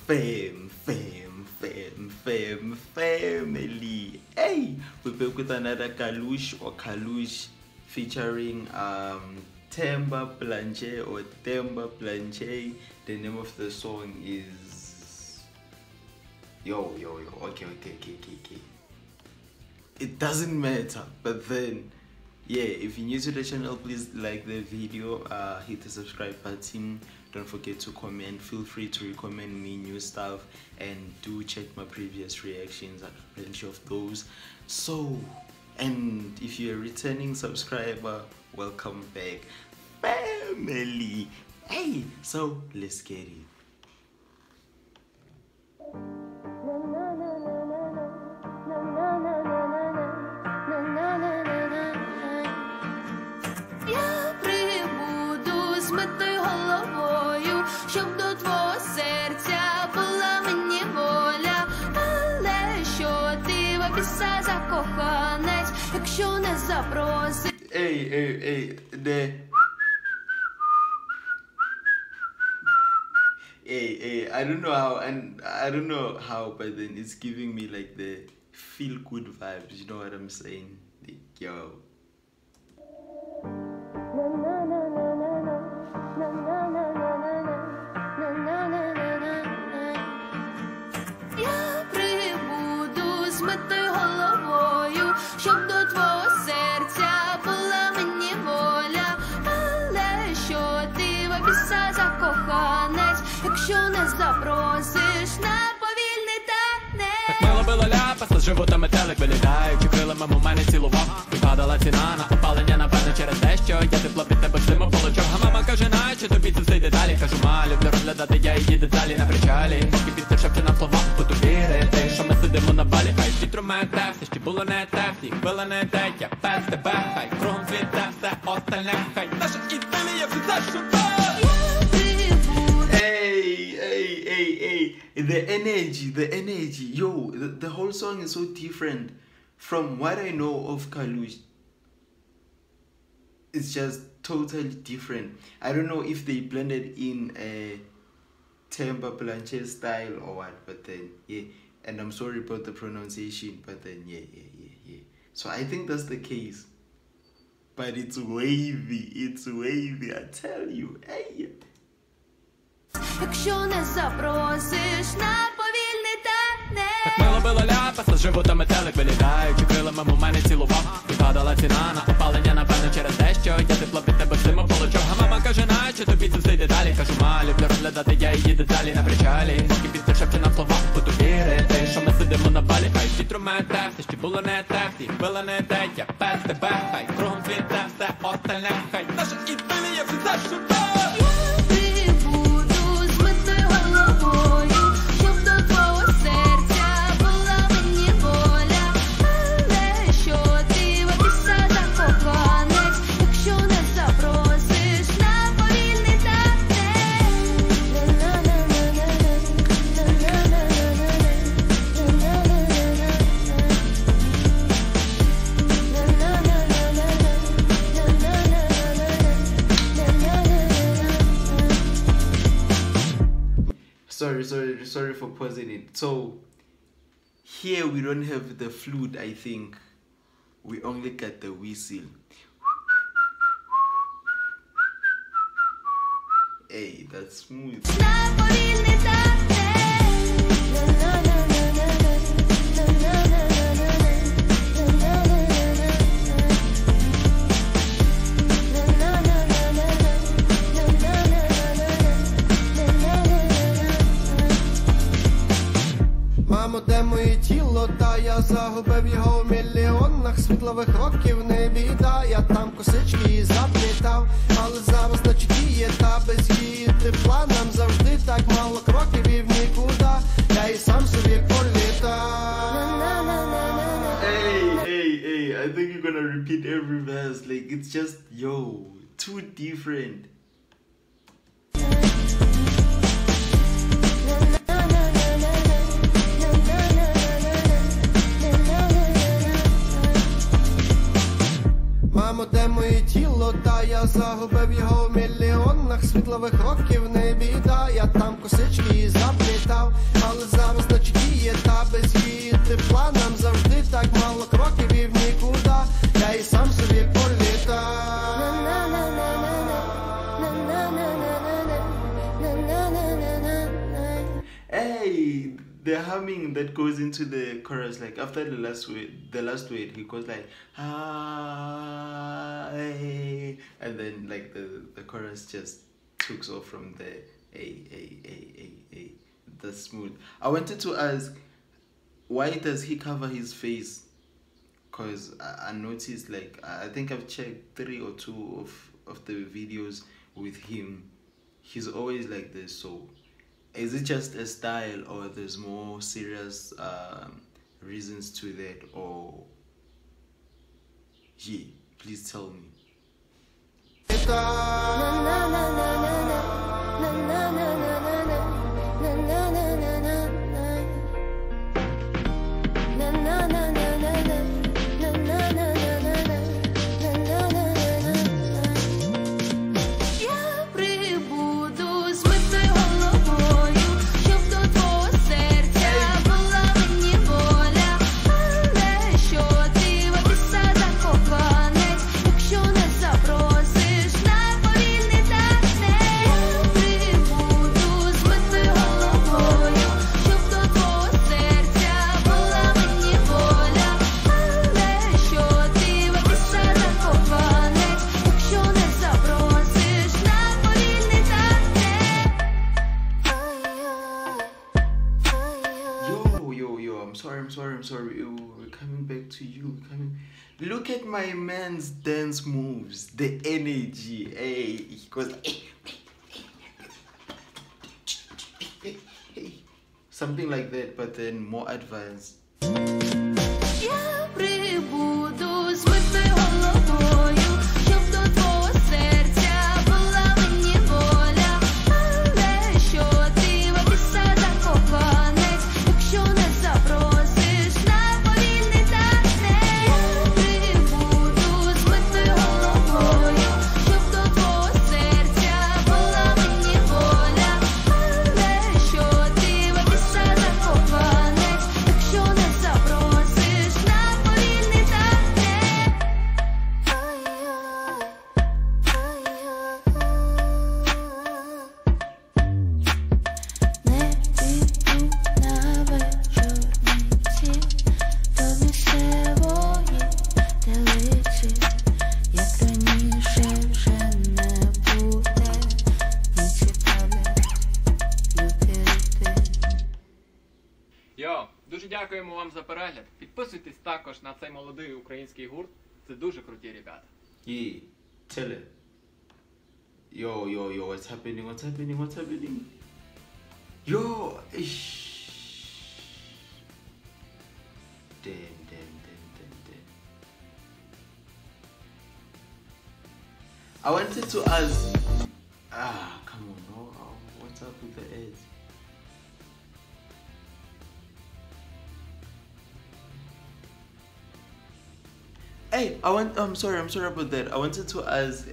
family. Hey, we're back with another Kalush or Kalush featuring Themba Planche or Themba Planche. The name of the song is okay. It doesn't matter, but then yeah, if you're new to the channel, please like the video, hit the subscribe button, don't forget to comment, feel free to recommend me new stuff, and do check my previous reactions. I have plenty of those. So, and if you're a returning subscriber, welcome back, family. Hey, so let's get it. Щоб до твого серця була мені воля, але що ти в біса закоханець, якщо не запросить. Hey, I don't know how, but then it's giving me like the feel good vibes, you know what I'm saying? Like, yo. Я прибуду з метою головою, щоб до твого серця була мені воля, але що ти в біса закоханець, якщо не запросиш на повільний танець. Так мило було ляпаса, з живота метелик вилітаючи крилами у мене цілував. Випадала ціна на опалення, напевно, через те, що я тепло від тебе зиму получав. А мама каже, наче тобі це все й деталі. Кажу, ма, люблю розглядати я її деталі на причалі. Поки вітер шепче на слова, буду вірити, що ми сидимо на балі. Хай вітро мете, все ще було не те, всі хвили не те, я без тебе. Хай кругом світе, все остальне, хай наша ідилія все шукає. Hey, the energy, yo, the whole song is so different from what I know of Kalush. It's just totally different. I don't know if they blended in a Themba Planche style or what, but then yeah, and I'm sorry about the pronunciation, but then yeah. So I think that's the case. But it's wavy, I tell you, hey. Якщо не запросиш на повільний танець. Так мило було ляпаса, з живота метелик вилітаючи крилами у мене цілував. Випадала ціна на опалення, напевно, через те, що я тепло від тебе зиму получав. А мама каже, наче тобі це все й деталі. Кажу, ма, люблю розглядати я її деталі на причалі. Поки вітер шепче на слова, буду вірити, що ми сидимо на балі. Хай вітру мете, все ще було не те, всі хвили не те, я без тебе. Хай кругом світе, все остальне, хай наша ідилія все шукає. Sorry for pausing it. So here we don't have the flute, I think. We only got the whistle. Hey, that's smooth. Мамо, де моє тіло, та я загубив його в мільйонах світлових років, не біда, я там косички заплітав, але зараз наче діє, та без її тепла нам завжди так мало кроків і в нікуди, я і сам собі політав. Hey, I think you're gonna repeat every verse, like it's just, yo, too different. Мамо, небо, де моє тіло, та я загубив його в мільйонах світлових років, не біда, я там косички заплітав, але зараз наче діє, та без її тепла нам завжди так мало кроків і в нікуди, я і сам собі політав. Hey, the humming that goes into the chorus, like after the last word, he goes like ah, hey, and then like the chorus just takes off from there. Hey. That's smooth. I wanted to ask, why does he cover his face? Cause I noticed, like, I think I've checked 3 or 2 of the videos with him. He's always like this. So is it just a style, or there's more serious reasons to that? Or yeah, please tell me. I'm sorry. We're coming back to you. Look at my man's dance moves, the energy. Hey, he goes like, something like that, but then more advanced. Я прибуду з митою головою, щоб до твого серця була мені воля. Але що ти в обіцяв закоханець, якщо не запросиш на повільний танець. Я прибуду з митою головою, щоб до твого серця була мені воля. Але що ти в обіцяв закоханець, якщо не запросиш на повільний танець. Не піду на вечорниці до місцевої телиці, як раніше вже не буде, не цікавлять люди. Йо, дуже дякуємо вам за перегляд. Підписуйтесь також на цей молодий український гурт. Це дуже круті ребята. Yeah, tell it. Yo, what's happening? Yo, ish. Damn. I wanted to ask, come on, no, what's up with the ads? Hey, I'm sorry about that. I wanted to ask,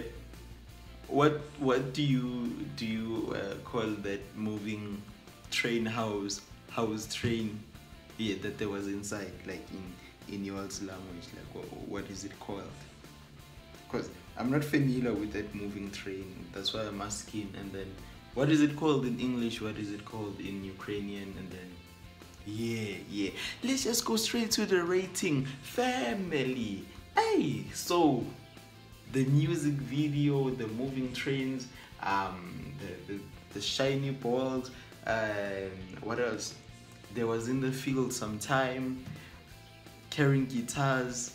what do you call that moving train house train? Yeah, that there was inside, like in y'all's language, like what is it called? Because I'm not familiar with that moving train. That's why I'm asking. And then, what is it called in English? What is it called in Ukrainian? And then, yeah. Let's just go straight to the rating. Family. Hey, so the music video, the moving trains, the shiny balls, what else? There was in the field sometime, carrying guitars.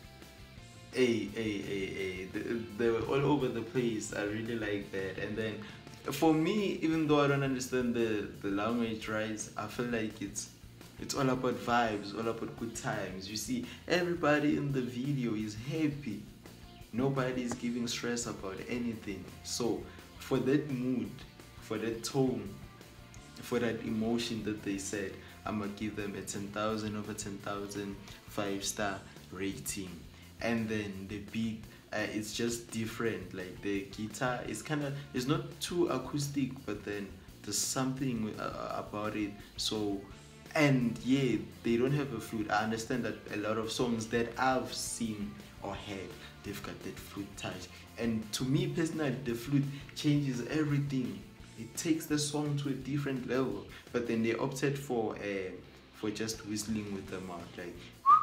They were all over the place. I really like that. And then for me, even though I don't understand the language, right, I feel like it's all about vibes, all about good times. You see, everybody in the video is happy. Nobody is giving stress about anything. So for that mood, for that tone, for that emotion that they said, I'm gonna give them a 10,000 over 10,000 5-star rating. and then the beat, it's just different. Like the guitar is it's not too acoustic, but then there's something about it. So, and yeah, they don't have a flute. I understand that a lot of songs that I've seen or heard, they've got that flute touch, and to me personally, the flute changes everything. It takes the song to a different level. But then they opted for just whistling with the mouth, like,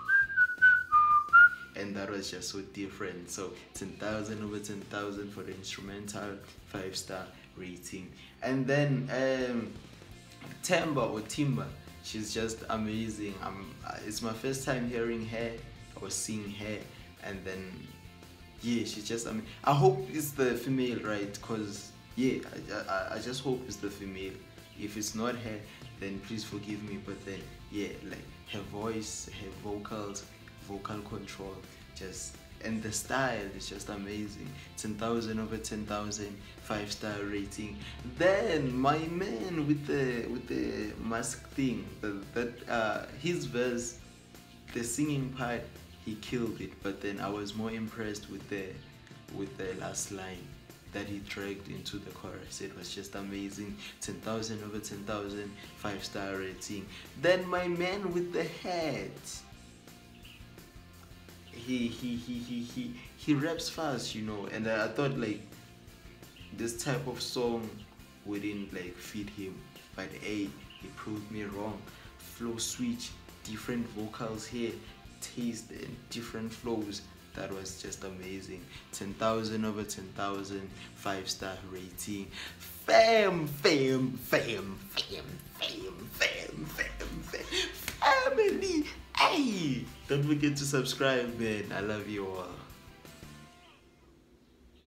and that was just so different. So 10,000 over 10,000 for the instrumental, 5-star rating. And then Timba, she's just amazing. It's my first time hearing her or seeing her, and then yeah, she's just, I mean, I hope it's the female, right? Because yeah, I just hope it's the female. If it's not her, then please forgive me. But then yeah, like her voice, her vocals, vocal control, just, and the style is just amazing. 10,000 over 10,000, 5-star rating. Then my man with the mask thing, his verse, the singing part, he killed it. But then I was more impressed with the last line that he dragged into the chorus. It was just amazing. 10,000 over 10,000, 5-star rating. Then my man with the hat, he raps fast, you know, and I thought like this type of song wouldn't like fit him, but hey, he proved me wrong. Flow switch, different vocals here, taste and different flows. That was just amazing. 10,000 over 10,000, 5-star rating. Family. Hey, don't forget to subscribe, man. I love you all.